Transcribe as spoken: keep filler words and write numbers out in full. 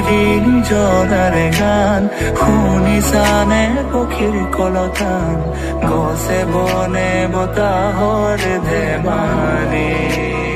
জনাৰে গান শুনিছানে পক্ষীৰ কলতান গছে বনে বতাহৰ ধেমালি